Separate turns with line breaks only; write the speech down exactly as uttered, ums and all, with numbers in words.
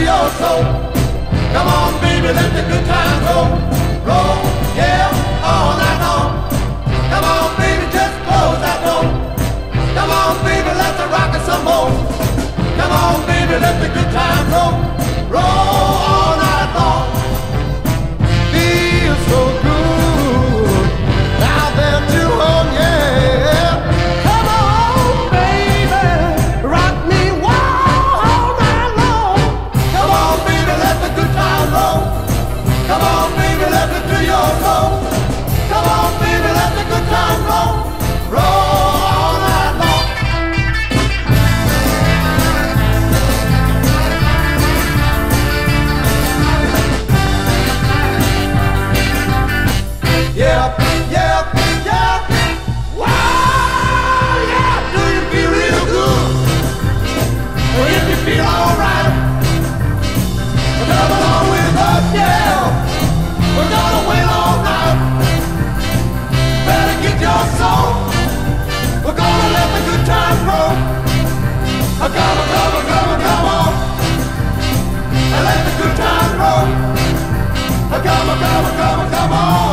your soul. Come on, baby, let the good times roll. Roll, yeah, all night long. Come on, baby, just close that door. Come on, baby, let's rock it some more. Come on, baby, let the good times roll. Roll all night long. Feels so good out there to home, yeah. Come on, baby, rock me all night long. Come on, baby, let the good times roll. Come on, baby, let me do your soul. Come on, baby, let the good times roll. Roll all night long. Yeah, yeah, yeah. Wow, yeah. Do you feel real good? Well, if you feel alright, come along with us, yeah. We're gonna win all night. Better get your soul. We're gonna let the good times roll. Come on, come on, come on, come on. And let the good times roll. Come on, come on, come on, come on.